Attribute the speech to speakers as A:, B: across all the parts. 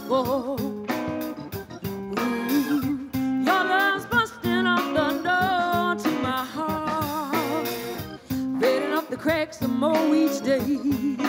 A: for. Your love's busting up the door to my heart, fading up the cracks some more each day.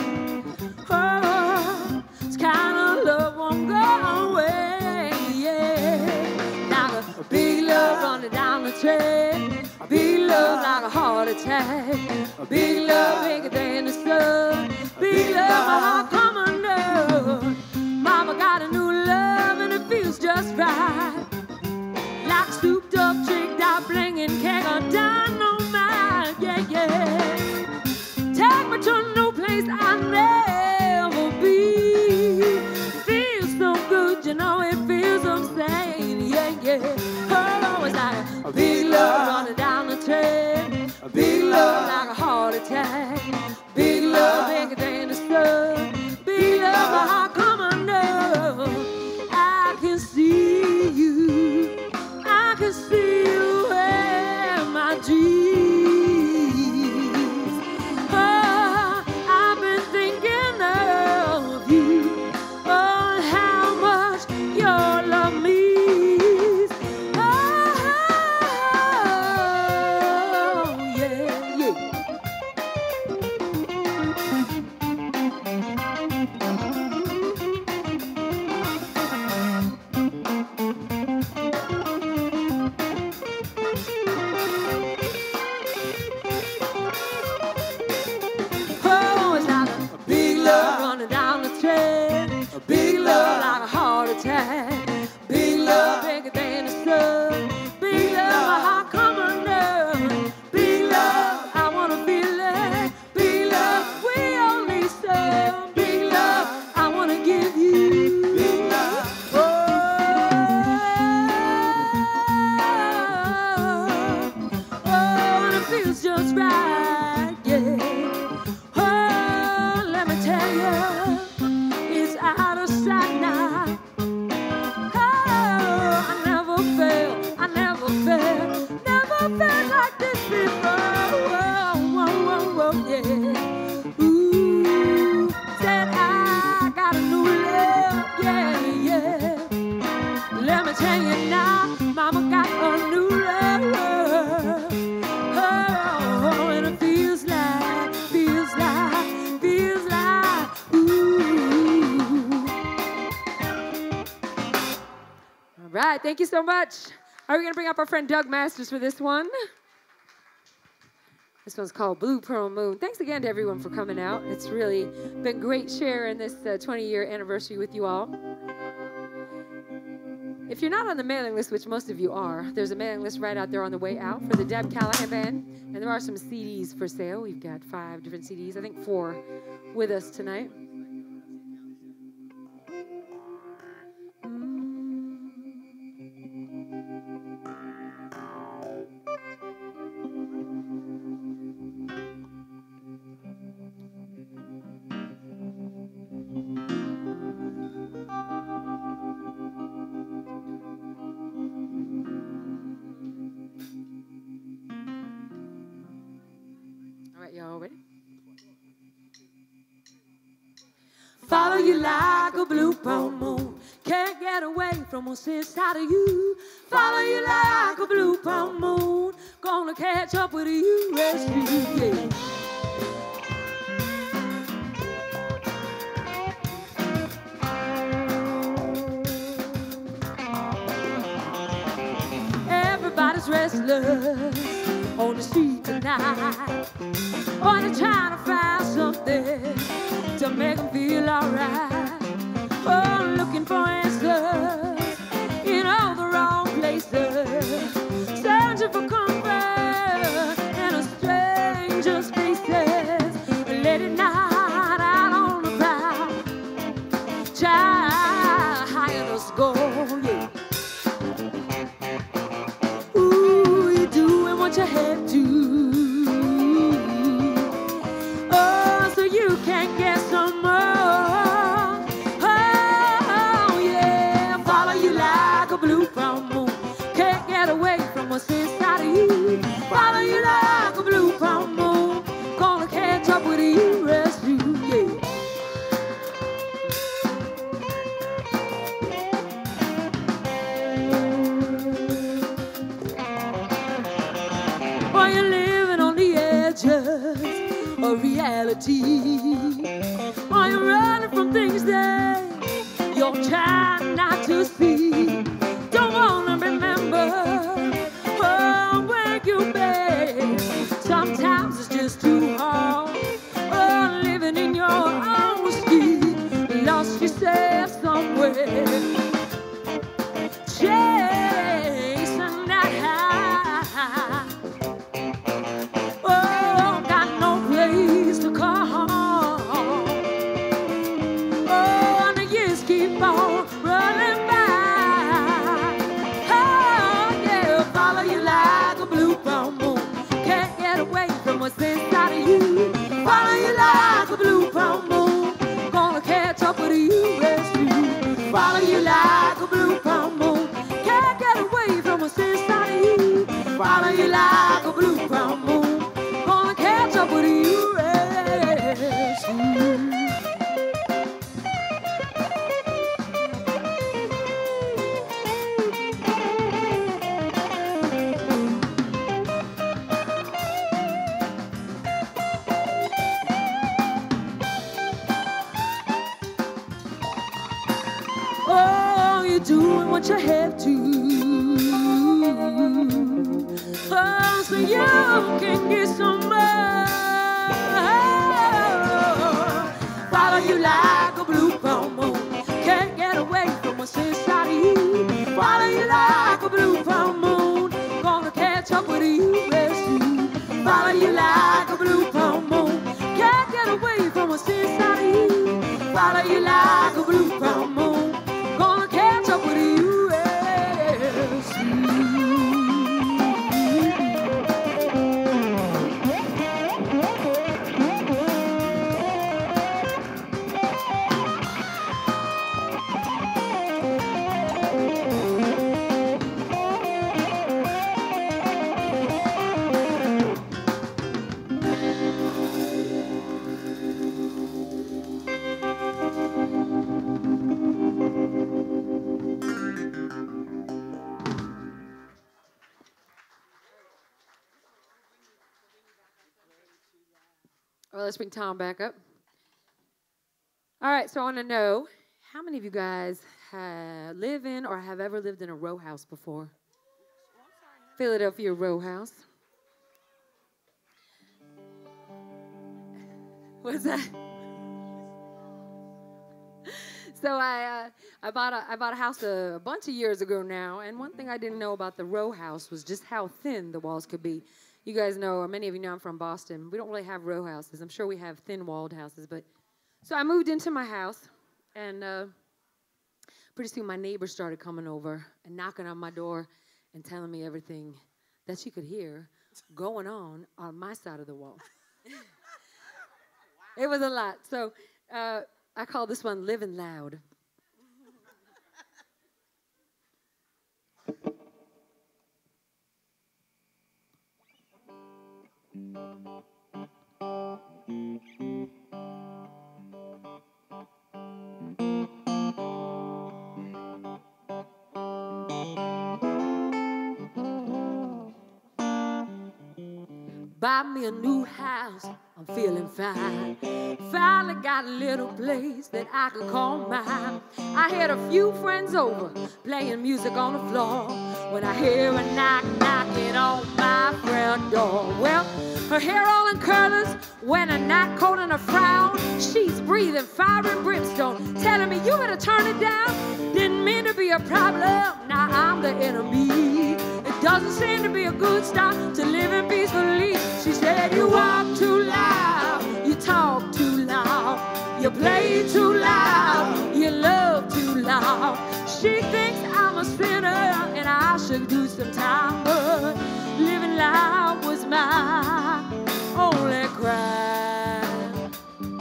A: Oh, this kind of love won't go away, yeah. Like a big love running down the track, a big love like a heart attack, a big love bigger than the sun, big love my heart come undone. Mama got a new love and it feels just right, like souped up, tricked out, blinging keg of dynamite, yeah, yeah. Take me to a new place I'll never be. Feels so good, you know it feels insane, yeah, yeah. Oh, it's like a big love running down the track, a big love like a heart attack, big love bigger than the sun, big love my heart come undone. I can see you, I can see you in my dreams. Oh, I've been thinking of you, oh, how much your love means. Oh, yeah, yeah. Oh, it's like a big love running down the track, a big love like a heart attack, big love bigger than the sun, big love my heart come undone, big love I wanna feel it, big love we only serve, big love I wanna give you, big love. Oh, and it feels just right, yeah. Oh, let me tell you, it's out of sight now. Oh, I never felt like this before. Whoa, whoa, whoa, whoa, yeah. Ooh, said I got a new love, yeah, yeah. Let me tell you now, mama got a new love. Oh, and it feels like, ooh. All right, thank you so much. Are we going to bring up our friend Doug Masters for this one? This one's called Blue Pearl Moon. Thanks again to everyone for coming out. It's really been great sharing this 20-year anniversary with you all. If you're not on the mailing list, which most of you are, there's a mailing list right out there on the way out for the Deb Callahan Band. And there are some CDs for sale. We've got 5 different CDs, I think 4 with us tonight. Y'all ready? Follow you like a blue pearl moon, can't get away from what's inside of you. Follow you like a blue pearl moon, gonna catch up with you, rescue, yeah. Everybody's restless on the street tonight, or they're trying to find something to make them feel alright. Oh, looking for answers in all the wrong places, searching for comfort in a stranger's faces. Late at night out on the prowl, trying to score, yeah. Ooh, you're doing what you have to. You can't get some more. Oh, yeah. Follow you like a blue pearl moon, can't get away from what's inside of you. Follow you like a blue pearl moon, gonna catch up with you, rescue, yeah. reality? Are you running from things that you're trying not to see? Don't wanna remember where you've been. Sometimes it's just too hard. Oh, living in your own skin, lost yourself somewhere. Chasing that high. Oh, got no place to call home. Oh, and the years keep on running by. Oh, yeah, follow you like a blue brown moon. Can't get away from what's inside of you. Follow you like a blue brown moon. Gonna catch up with you as you. Follow you like a blue brown moon. Can't get away from what's inside of you. Follow you like a blue brown moon. Gonna catch up with you as you. Oh, you're doing what you have to. Oh, so you can get some more. Follow you like a blue brown moon. Can't get away from what's inside of you. Follow you like a blue brown moon. Gonna catch up with you as you. Follow you like a blue brown moon. Can't get away from what's inside of you. Follow you like a blue brown moon. Gonna catch up with you as you. Well, let's bring Tom back up. All right, so I want to know, how many of you guys live in or have ever lived in a row house before? Philadelphia row house. What's that? So I bought a house a bunch of years ago now, and one thing I didn't know about the row house was just how thin the walls could be. You guys know, or many of you know, I'm from Boston. We don't really have row houses. I'm sure we have thin-walled houses, but so I moved into my house, and pretty soon my neighbors started coming over and knocking on my door and telling me everything that she could hear going on my side of the wall. It was a lot. So I call this one Living Loud. Buy me a new house, I'm feeling fine. Finally got a little place that I could call mine. I had a few friends over, playing music on the floor, when I hear a knock knocking on my front door. Well, her hair all in curlers, wearing a night coat and a frown. She's breathing fire and brimstone, telling me you better turn it down. Didn't mean to be a problem, now I'm the enemy. It doesn't seem to be a good start to living peacefully. She said, you walk too loud, you talk too loud, you play too loud, you love too loud. She thinks I'm a sinner and I should do some time, but living loud was my only crime.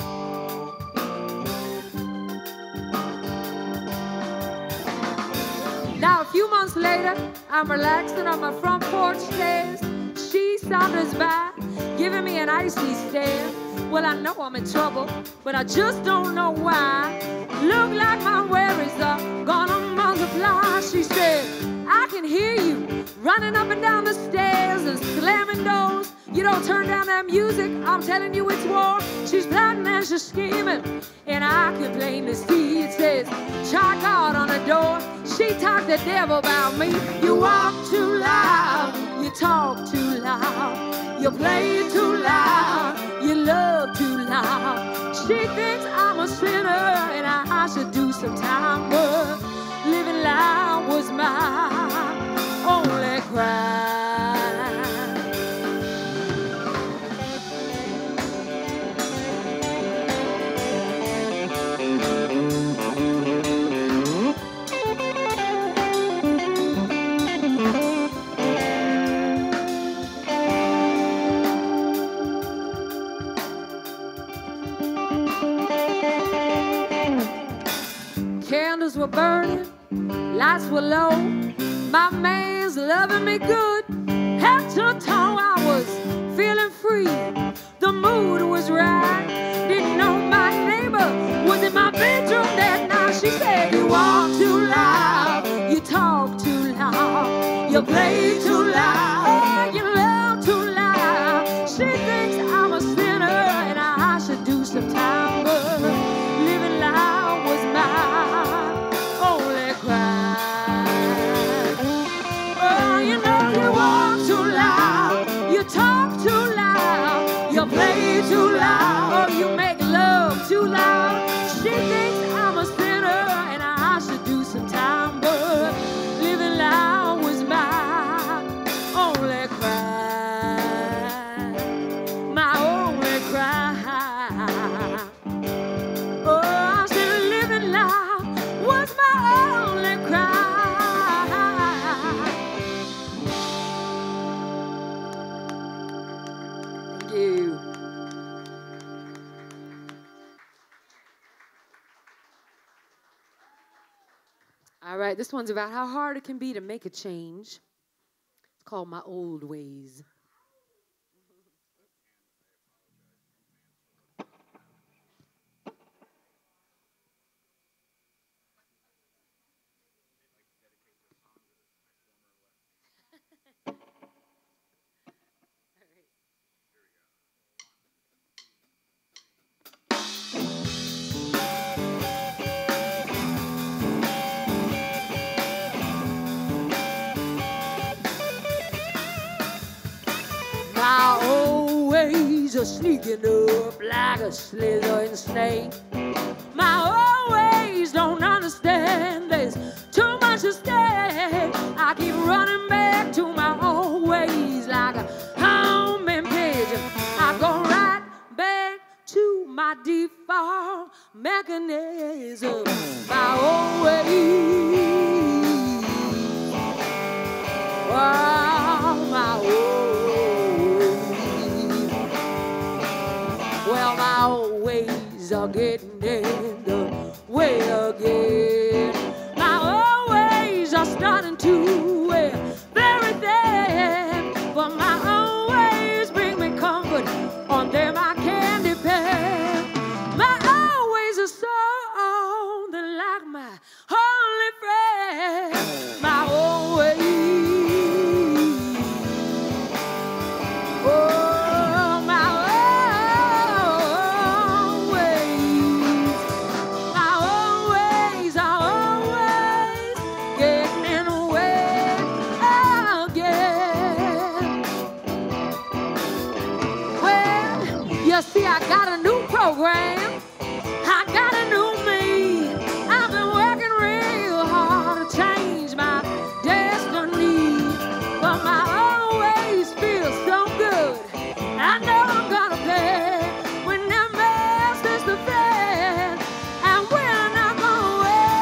A: Now a few months later, I'm relaxing on my front porch stairs. She saunters by, giving me an icy stare. Well, I know I'm in trouble, but I just don't know why. Look like my worries are gonna multiply. She said, I can hear you running up and down the stairs and slamming doors. You don't turn down that music, I'm telling you it's war. She's plotting and she's scheming, and I can plainly see it says, "Try God on the door." She talked the devil about me. You walk too loud, you talk too loud, you play too loud, you love too loud. She thinks I'm a sinner and I should do some time, but living loud was my only crime. Candles were burning, lights were low. My man's loving me good. Head to toe, I was feeling free. The mood was right. Didn't know my neighbor was in my bedroom that night. She said, "You walk too loud, you talk too loud, you play too loud, oh, you love too loud." She thinks I'm a sinner and I should do some time, but living loud was my only crime. Oh, you know you walk too loud, you talk too loud, you play too loud, or you make love too loud. She thinks I'm a sinner and I should do some time, but living loud was my only crime. My only crime. Oh, I said living loud was my only crime. Thank you. All right, this one's about how hard it can be to make a change. It's called My Old Ways. My old ways are sneaking up like a slithering snake. My old ways don't understand there's too much at stake. I keep running back to my old ways like a homing pigeon. I go right back to my default mechanism. My old ways. Oh, my old. Well, my old ways are getting in the way again. My old ways are starting to wear very thin, but my old ways bring me comfort. On them I can depend. My old ways are something like my only friend. My old ways. Oh. See, I got a new program. I got a new me. I've been working real hard to change my destiny. But my old ways feel so good. I know I'm gonna pay when that mess is the fan. And we're not gonna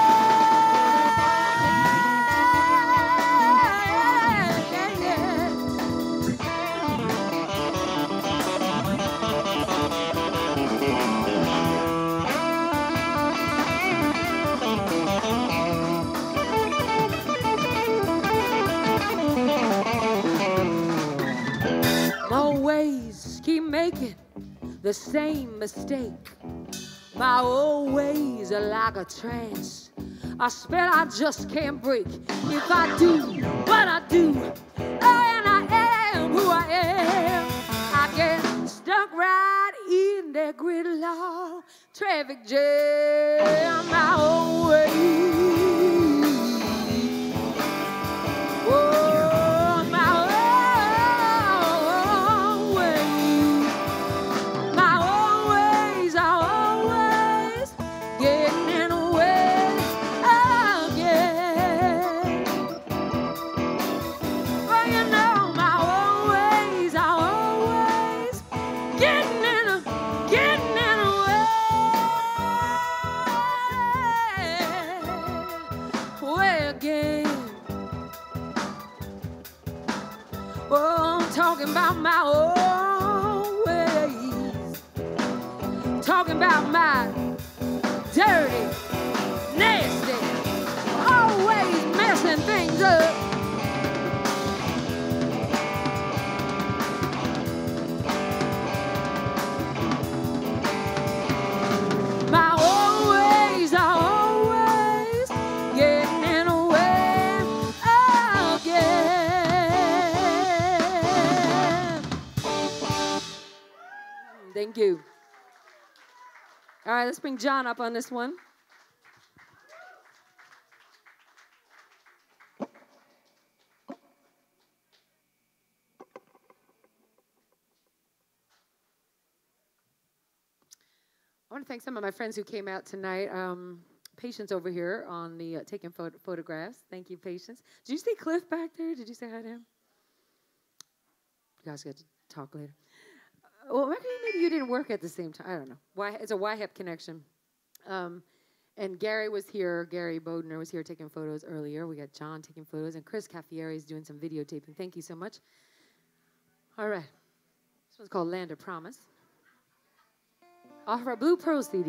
A: keep making the same mistake. My old ways are like a trance, a spell I just can't break. If I do what I do, and I am who I am, highway, gridlock, traffic jam, my own way. Oh, my own way. My own ways are always getting in the way again. Well, you know, my own ways are always getting in the way again. Oh, I'm talking about my own ways. Talking about my dirty, nasty, always messing things up. My own ways are always getting in the way again. Thank you. All right, let's bring John up on this one. I want to thank some of my friends who came out tonight. Patience over here on the taking photographs. Thank you, Patience. Did you see Cliff back there? Did you say hi to him? You guys get to talk later. Well, maybe you didn't work at the same time. I don't know. It's a YHEP connection. And Garry was here. Garry Bodner was here taking photos earlier. We got John taking photos. And Chris Cafiero is doing some videotaping. Thank you so much. All right. This one's called Land of Promise. Off our Blue Pearl CD.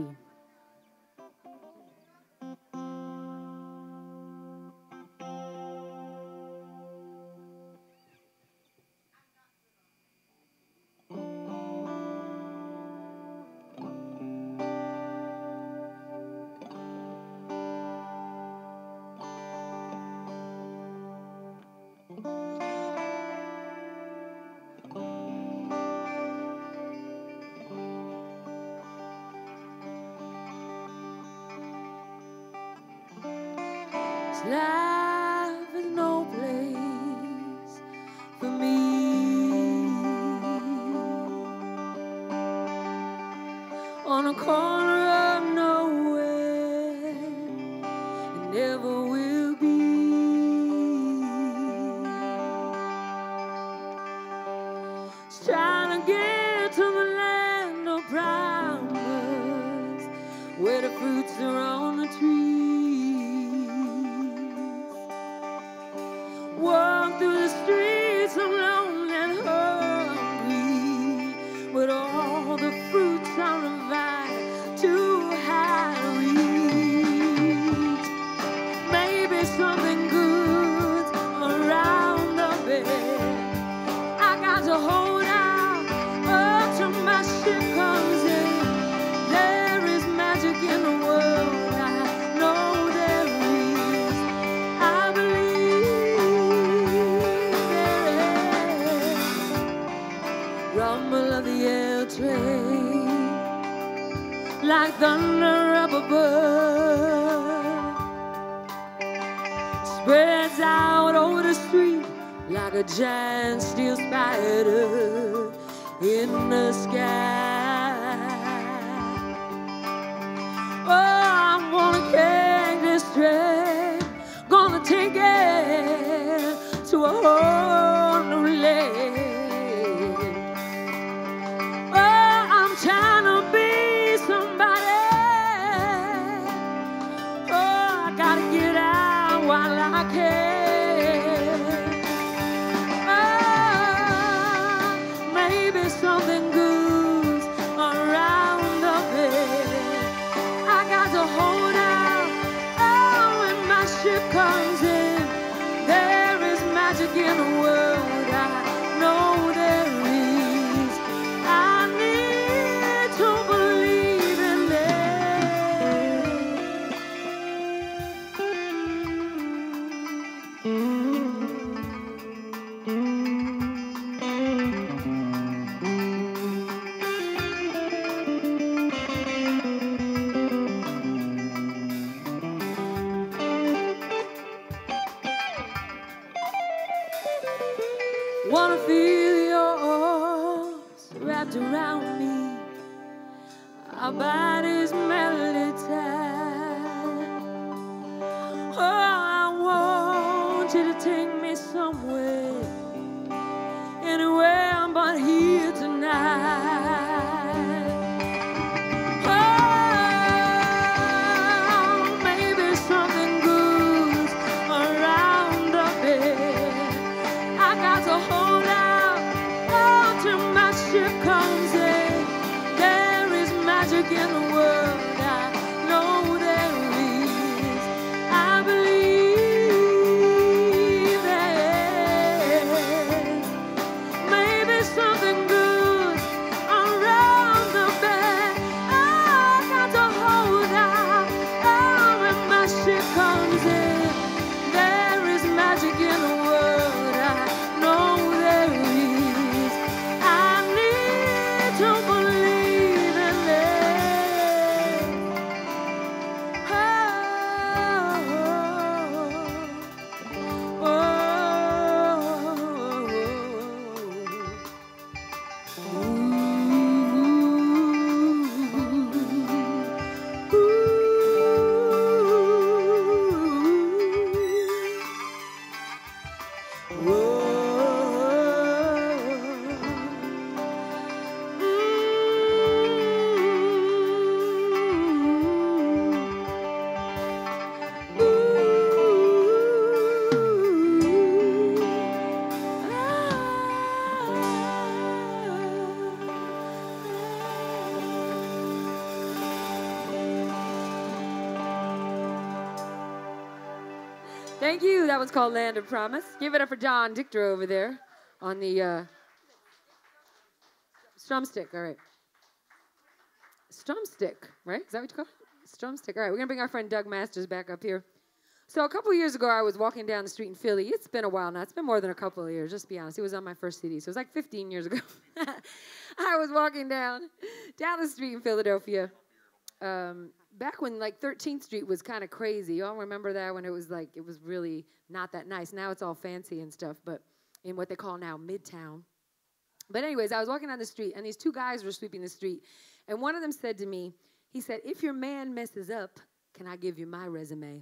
A: Life is no place for me. On a corner of nowhere, it never will be. Just trying to get to the land of promise, where the fruits are on the tree. Walk through the streets alone and hungry, with all the fruits on the vine too high to reach. Maybe something good's around the bend. I got to hold out until my ship comes in. There is magic in the world. I know there is. I believe. Rumble of the air train, like thunder up above, spreads out over the street like a giant steel spider in the sky. Oh, I'm gonna catch this train, gonna take it to a whole new land. Trying to be somebody. Oh, I gotta get out while I can. Oh, maybe something good's around the bend. I got to hold out. Oh, when my ship comes in, there is magic in the world. I know there is. I need to believe in it. Wanna feel your arms wrapped around me. Our bodies melody tight. Oh, I want you to take me somewhere, anywhere but here tonight. Oh, maybe something good's around the bed. I got to hold out until my ship comes in. There is magic in the world, I know there is. I believe that maybe something good around the bed. I got to hold out, oh, when my ship comes in. There is magic in the world, I know there is. I need to believe in it. Oh, thank you. That one's called Land of Promise. Give it up for John Dichter over there on the strumstick. All right. Strumstick, right? Is that what you call it? Strumstick. All right, we're going to bring our friend Doug Masters back up here. So a couple years ago, I was walking down the street in Philly. It's been a while now. It's been more than a couple of years, just to be honest. It was on my first CD, so it was like 15 years ago. I was walking down the street in Philadelphia. Back when like 13th Street was kind of crazy. Y'all remember that when it was really not that nice. Now it's all fancy and stuff, but in what they call now Midtown. But anyways, I was walking down the street, and these two guys were sweeping the street, and one of them said to me, he said, "If your man messes up, can I give you my resume?"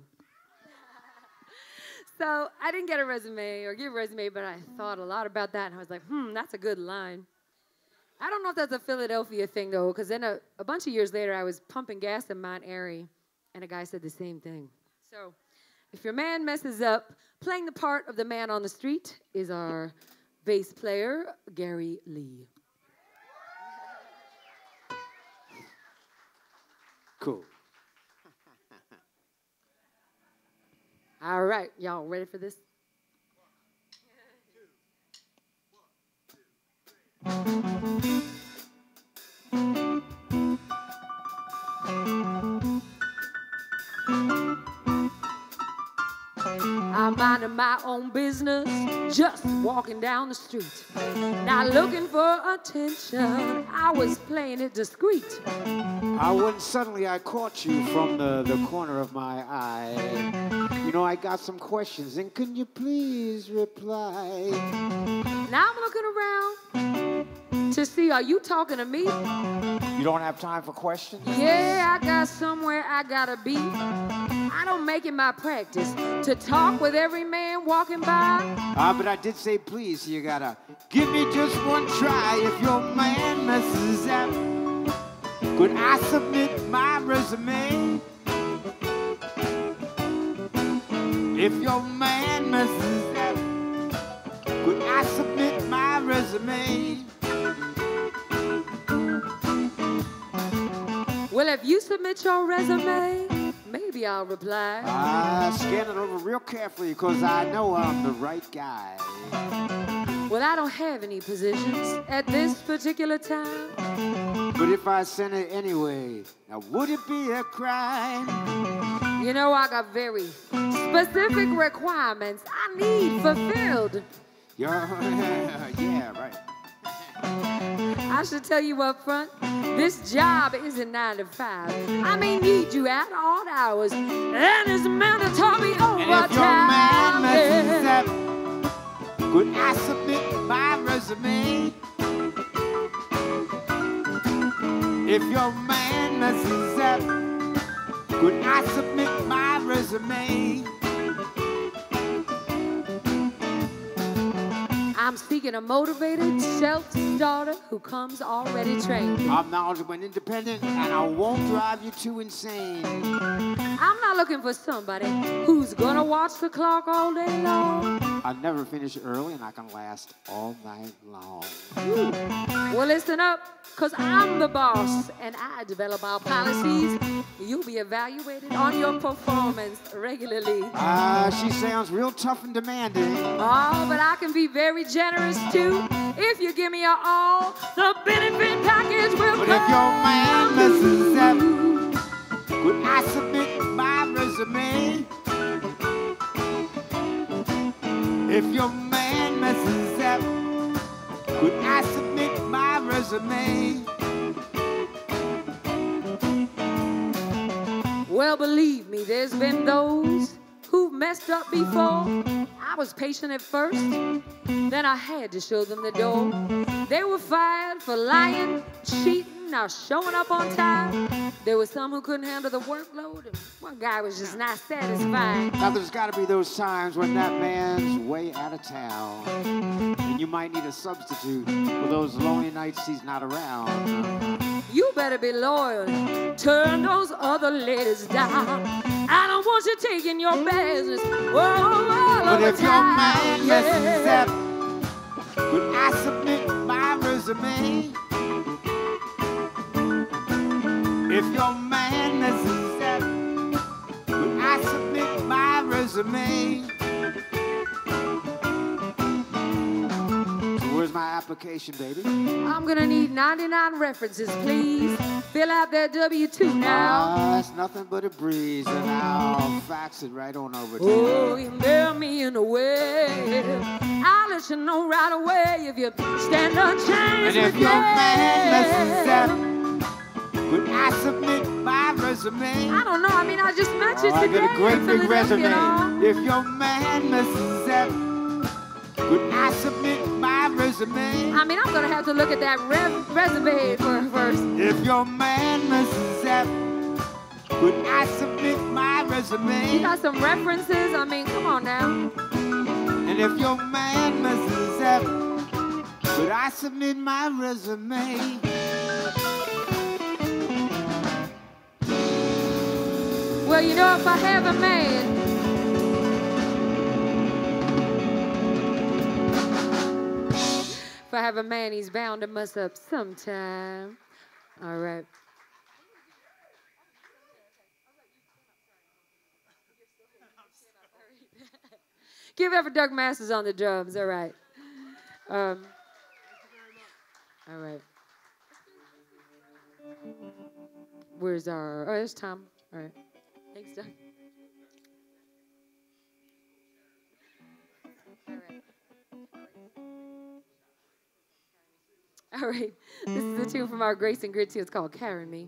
A: So I didn't get a resume or give a resume, but I thought a lot about that, and I was like, that's a good line. I don't know if that's a Philadelphia thing, though, because then a bunch of years later, I was pumping gas in Mount Airy, and a guy said the same thing. So if your man messes up, playing the part of the man on the street is our bass player, Garry Lee.
B: Cool.
A: All right, y'all ready for this? I'm minding my own business, just walking down the street. Not looking for attention, I was playing it discreet.
B: When suddenly I caught you from the corner of my eye. You know, I got some questions, and can you please reply?
A: Now I'm looking around to see, are you talking to me?
B: You don't have time for questions?
A: Yeah, I got somewhere I gotta be. I don't make it my practice to talk with every man walking by.
B: But I did say please, so you gotta give me just one try. If your man messes up, could I submit my resume? If your man messes up, could I submit my resume?
A: Well, if you submit your resume, maybe I'll reply.
B: Scan it over real carefully, because I know I'm the right guy.
A: Well, I don't have any positions at this particular time.
B: But if I sent it anyway, now would it be a crime?
A: You know, I got very specific requirements I need fulfilled.
B: Yeah, right.
A: I should tell you up front, this job isn't 9 to 5. I may need you at odd hours, and it's mandatory overtime.
B: And if your man messes up, could I submit my If your man messes up, could I submit my resume?
A: I'm seeking a motivated, self-starter who comes already trained.
B: I'm knowledgeable and independent, and I won't drive you too insane.
A: I'm not looking for somebody who's gonna watch the clock all day long.
B: I never finish early, and I can last all night long.
A: Well, listen up, cause I'm the boss, and I develop our policies. You'll be evaluated on your performance regularly.
B: She sounds real tough and demanding.
A: Oh, but I can be very generous too. If you give me a all, the benefit package will
B: But if your man messes up, could I submit my resume? If your man messes up, could I submit my resume?
A: Well, believe me, there's been those who've messed up before. I was patient at first, then I had to show them the door. They were fired for lying, cheating, or showing up on time. There were some who couldn't handle the workload, and one guy was just not satisfied.
B: Now there's got to be those times when that man's way out of town, and you might need a substitute for those lonely nights he's not around.
A: You better be loyal. Turn those other ladies down. I don't want you taking your business all
B: But
A: over
B: if your
A: town.
B: man messes up, could I submit my resume? If your man messes up, could I submit my resume? So where's my application, baby?
A: I'm gonna need 99 references, please. Fill out that W-2 now.
B: That's nothing but a breeze, and I'll fax it right on over to you.
A: Oh, you mail me in a way. I'll let you know right away if you stand a chance.
B: And if
A: with
B: your
A: me.
B: man messes up, could I submit my resume?
A: I don't know. I mean, I just met you
B: I
A: today.
B: got a great
A: in
B: big
A: Philadelphia,
B: resume. If your man messes up, could I submit my resume?
A: I mean, I'm gonna have to look at that resume first.
B: If your man messes up, could I submit my
A: You
B: resume?
A: got some references? I mean, come on now.
B: And if your man messes up, could I submit my resume?
A: Well, you know, if I have a man, if I have a man, he's bound to mess up sometime. All right. Give it up for Doug Masters on the drums. All right. All right. Where's our... Oh, there's Tom. All right. Thanks, Doug. All right. This is a tune from our Grace and Grit too. It's called Carry Me.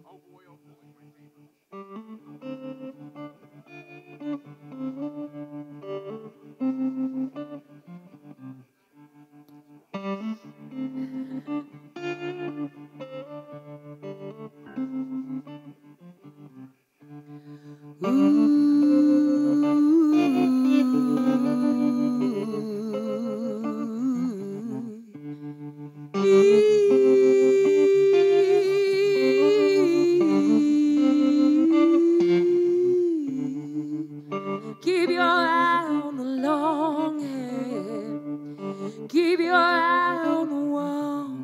A: Keep your eye on the long hair. Keep your eye on the wall.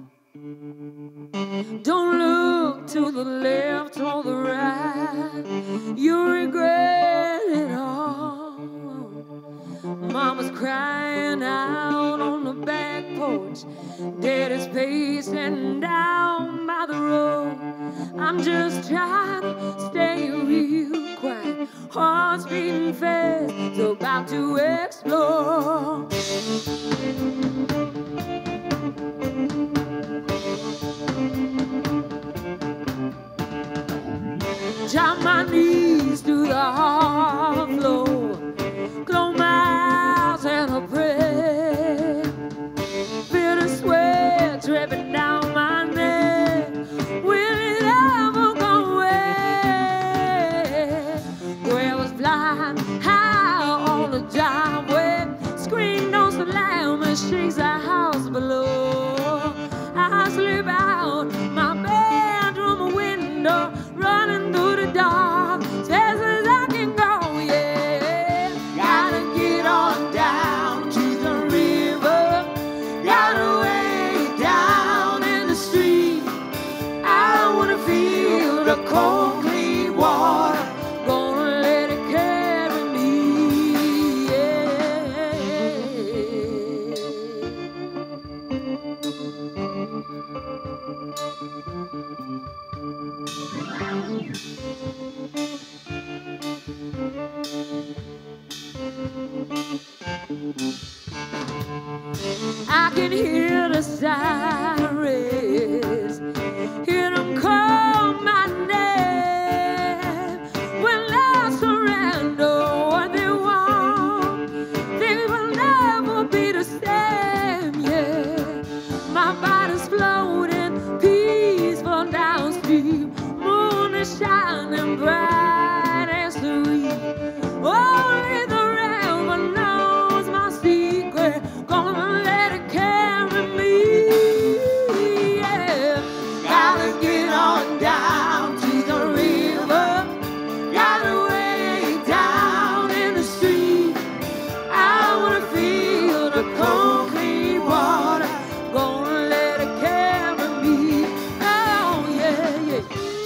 A: Don't look to the left or the right. You'll regret it all. Mama's crying out on the back porch. Daddy's pacing down by the road. I'm just trying to stay real quiet. Heart's beating fast, so about to explode. Drop my knees to the hard floor. Close my eyes and I pray. Feel the sweat dripping down my neck. Will it I can hear the sirens, hear them call my name. When I surrender what they want, things will never be the same, yeah. My body's floating, peaceful downstream, moon is shining bright and serene. Only the river knows my secret, gonna let it carry me, yeah. Gotta get on down to the river, gotta way down in the stream. I wanna feel the cold, clean water, gonna let it carry me, oh yeah, yeah.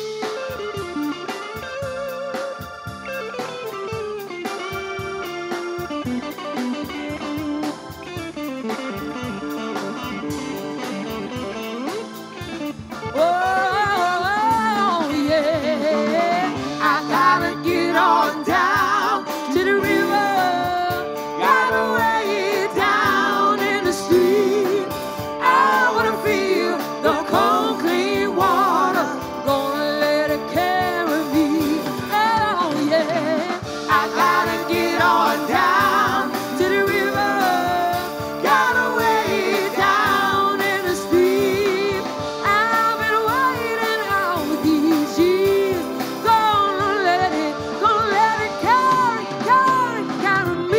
A: Oh, yeah. I gotta get on down to the river, gotta way down in the street. I wanna feel the cold, clean water, gonna let it carry me. Oh, yeah. I gotta get on down to the river, gotta way down in the street. I've been waiting all these years, gonna let it carry me.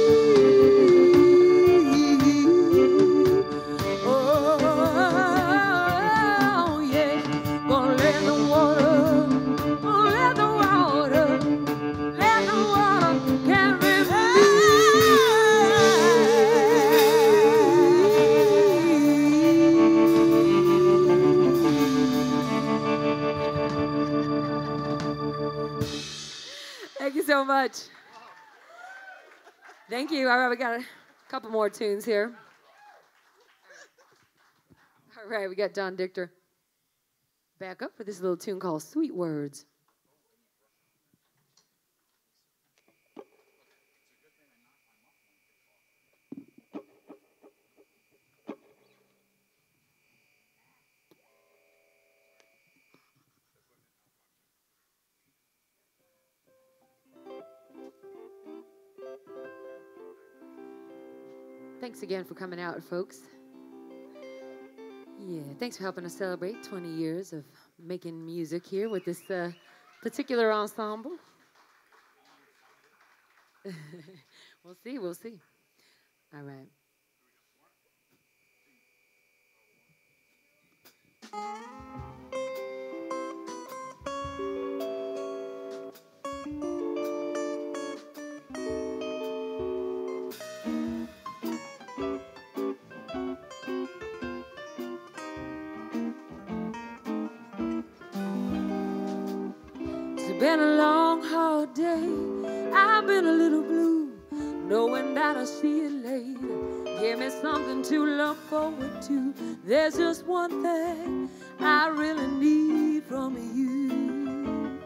A: Oh, yeah, gonna let the water carry me. Thank you so much. Thank you. All right, we got a couple more tunes here. All right, we got Don Dichter back up for this little tune called Sweet Words. Thanks again for coming out, folks. Yeah, thanks for helping us celebrate 20 years of making music here with this particular ensemble. We'll see, we'll see. All right. It's been a long, hard day. I've been a little blue, knowing that I'll see you later. Give me something to look forward to. There's just one thing I really need from you.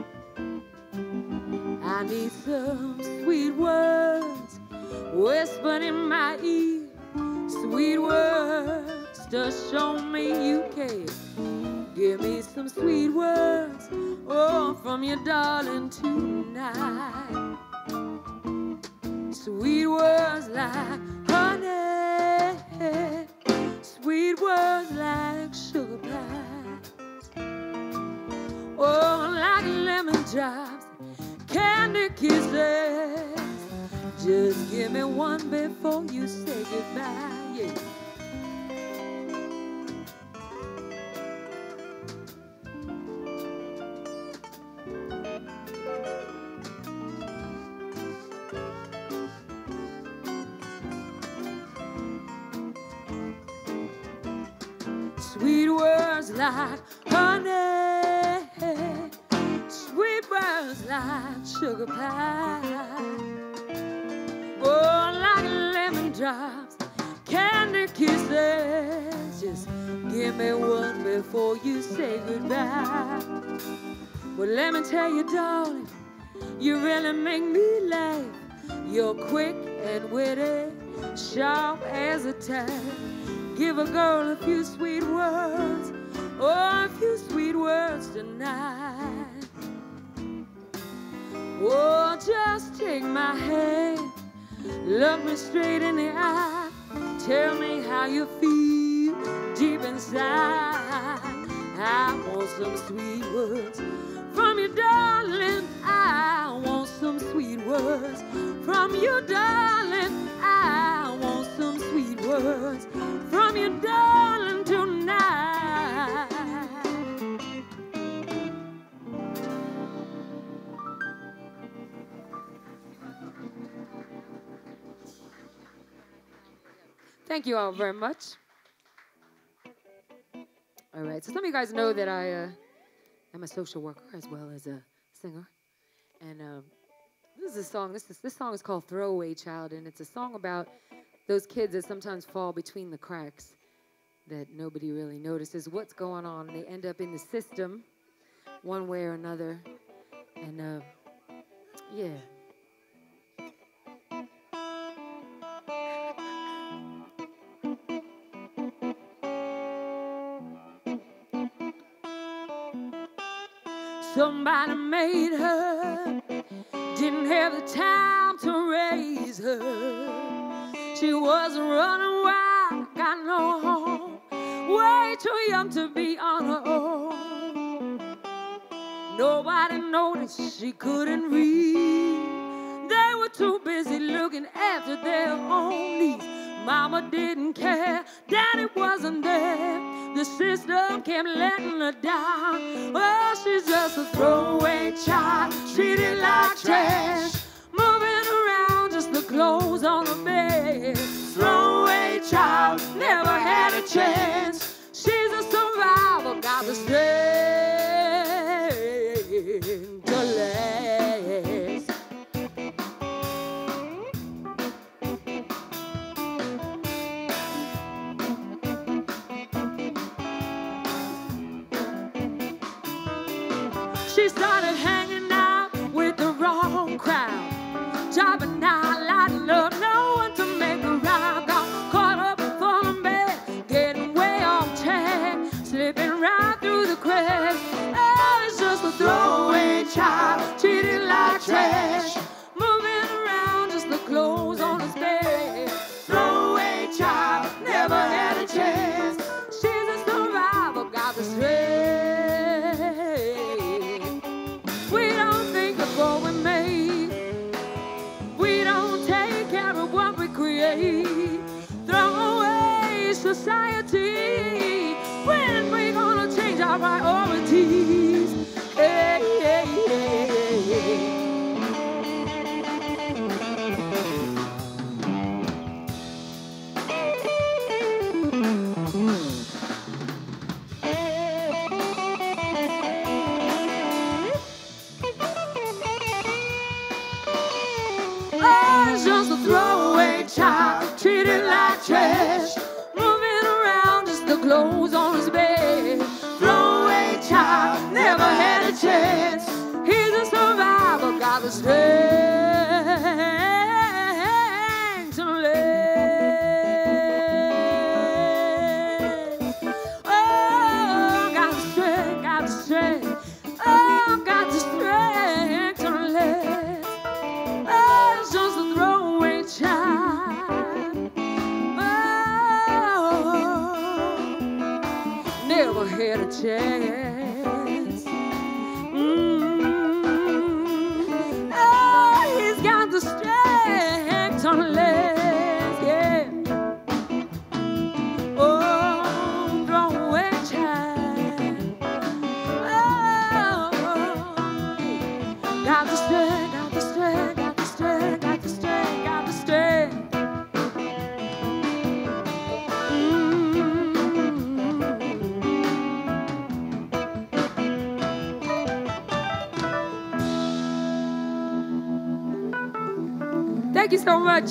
A: I need some sweet words whispered in my ear, sweet words to show me you care. Give me some sweet words, oh, from your darling tonight. Sweet words like honey, sweet words like sugar pie, oh, like lemon drops, candy kisses. Just give me one before you say goodbye, yeah. Sweet words like honey, sweet words like sugar pie, oh, like lemon drops, candy kisses. Just give me one before you say goodbye. Well, let me tell you, darling, you really make me laugh. You're quick and witty, sharp as a tack. Give a girl a few sweet words, oh, a few sweet words tonight. Oh, just take my hand, look me straight in the eye. Tell me how you feel deep inside. I want some sweet words from you, darling. I want some sweet words from you, darling. I want some sweet words from you, darling, tonight. Thank you all very much. All right, so some of you guys know that I am a social worker as well as a singer. And this is a song, this song is called Throwaway Child, and it's a song about those kids that sometimes fall between the cracks that nobody really notices what's going on. They end up in the system one way or another. And yeah. Somebody made her, didn't have the time to raise her. She was running wild, got no home, way too young to be on her own. Nobody noticed she couldn't read. They were too busy looking after their own needs. Mama didn't care, Daddy wasn't there. The system kept letting her down. Oh, she's just a throwaway child, treated like trash, moving around just the clothes on the bed. Throwaway child, never had a chance. She's a survivor, got the strength to last. She started hanging out with the wrong crowd, jobbing out, lighting up, no one to make her ride. Got caught up, falling bed, getting way off track, slipping right through the cracks. Oh, it's just a throwaway child, treated like trash, moving around just the clothes on his bed. Throwaway child, never had a chance. She's a survivor, got the strength. We don't think of what we make. We don't take care of what we create. Throw away society. When we gonna change our priorities? Hey, hey, hey, hey. Just a throwaway child, treated like trash, moving around just the clothes on his bed. Throwaway child, never had a chance. He's a survivor, got the strength to live. Oh, got the strength, got the strength. Oh, got the strength to live. Just a throwaway child. Oh, never had a chance. Oh, he's got the strength to live, yeah. Oh, throwaway child. Oh, got the strength, got the strength, got the strength, got the strength, got the strength. Thank you so much.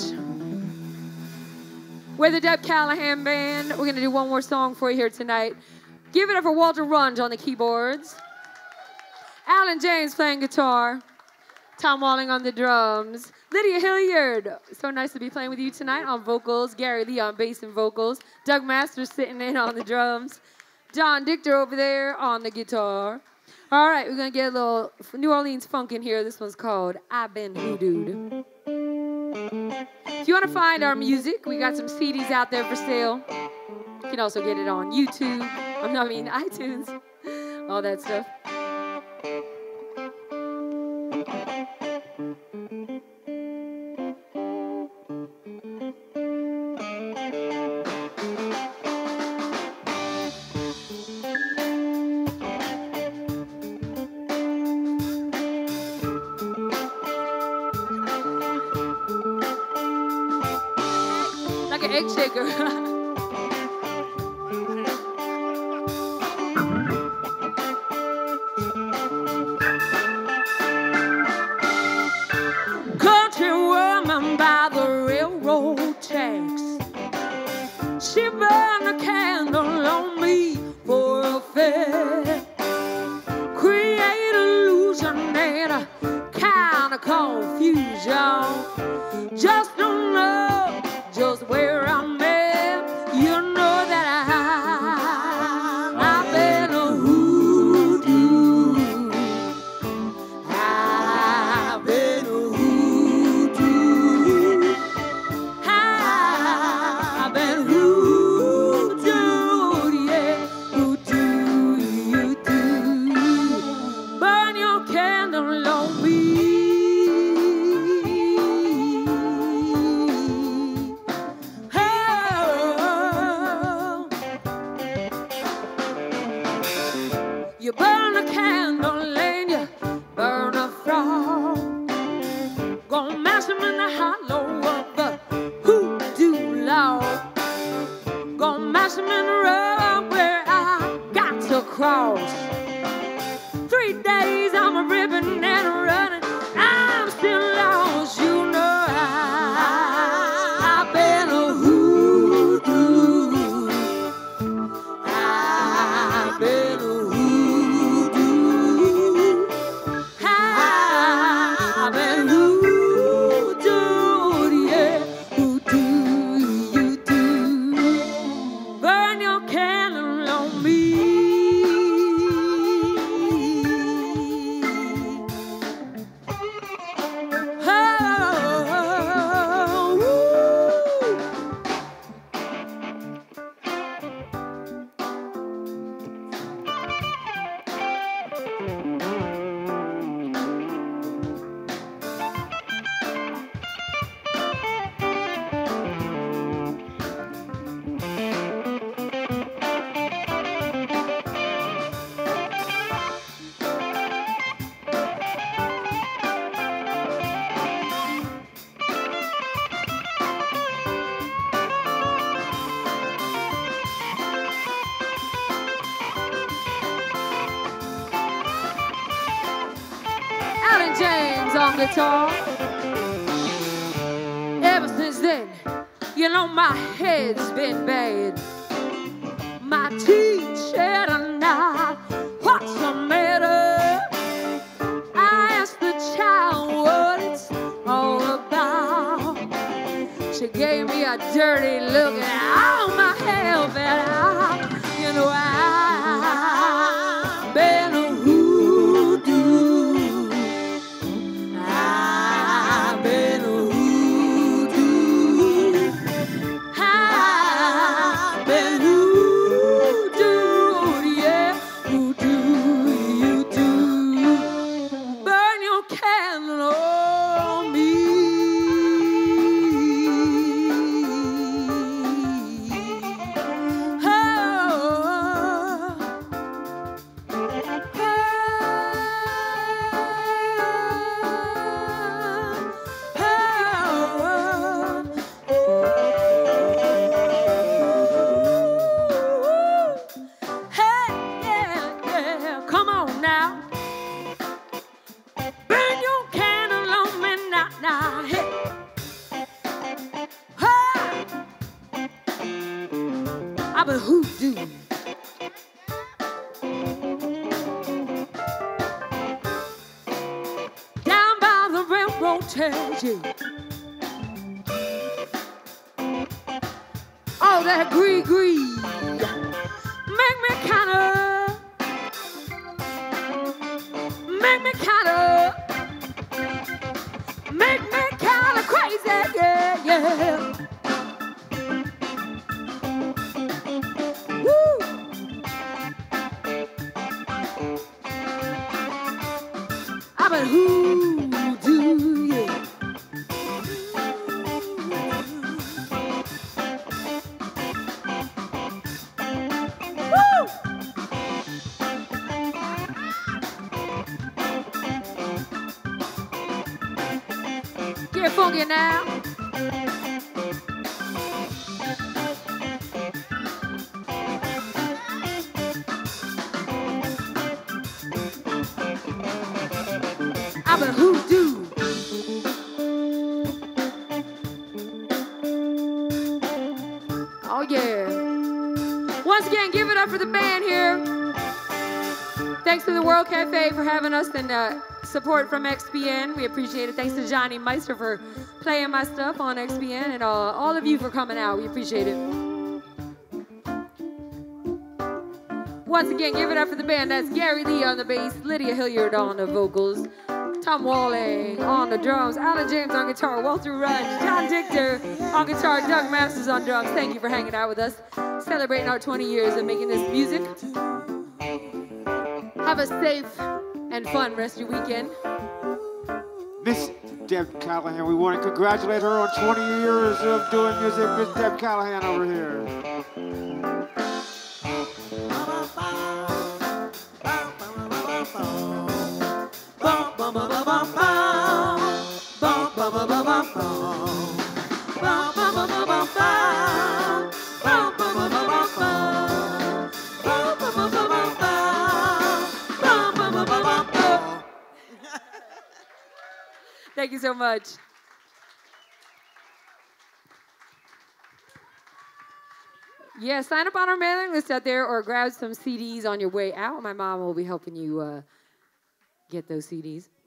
A: We're the Deb Callahan Band. We're going to do one more song for you here tonight. Give it up for Walter Runge on the keyboards, Alan James playing guitar, Tom Walling on the drums, Lydia Hilliard, so nice to be playing with you tonight on vocals. Garry Lee on bass and vocals. Doug Masters sitting in on the drums. John Dichter over there on the guitar. All right, we're going to get a little New Orleans funk in here. This one's called I've Been Hoodooed. If you want to find our music, we got some CDs out there for sale. You can also get it on YouTube, iTunes, all that stuff. Like an egg shaker. Country woman by the railroad tracks. She burned a candle on me for a fair. Create illusion and a kind of confusion. Just don't know just where I'm at. You know that I've been a hoodoo. I've been a hoodoo. I've been hoodooed, yeah. Hoodoo, you do. Burn your candle on me. You burn a candle and you burn a frog. Gonna mash them in the hollow of the hoodoo log. Gonna mash them in the rug where I got to cross. 3 days I'm a ripping and a running. I'm still lost, you know I've been a hoodoo. I've been a I've been hoodooed, yeah. Hoodoo, you do. Burn your candle on me. Alan James on guitar. Ever since then, you know my head's been bad. My teeth shed a knot. What's the matter? I asked the child what it's all about. She gave me a dirty look and all my hair fell out. You know I've been a hoodoo. I've been a hoodoo. I've been hoodooed, yeah. Hoodoo, you do. Burn your candle on me. I'm a hoodoo. Down by the railroad tracks, yeah. all that gree. Make me kinda crazy, yeah. Woo! I'm a hoodoo, yeah. Woo! Get funky now. I'm a hoodoo. Oh yeah. Once again, give it up for the band here. Thanks to the World Cafe for having us and support from XPN. We appreciate it. Thanks to Johnny Meister for playing my stuff on XPN and all of you for coming out. We appreciate it. Once again, give it up for the band. That's Gary Lee on the bass, Lydia Hilliard on the vocals, Tom Walling on the drums, Alan James on guitar, Walter Rudge, John Dichter on guitar, Doug Masters on drums. Thank you for hanging out with us, celebrating our 20 years of making this music. Have a safe and fun rest of your weekend.
B: Miss Deb Callahan, we want to congratulate her on 20 years of doing music. Miss Deb Callahan over here.
A: Thank you so much. Yeah, sign up on our mailing list out there or grab some CDs on your way out. My mom will be helping you get those CDs.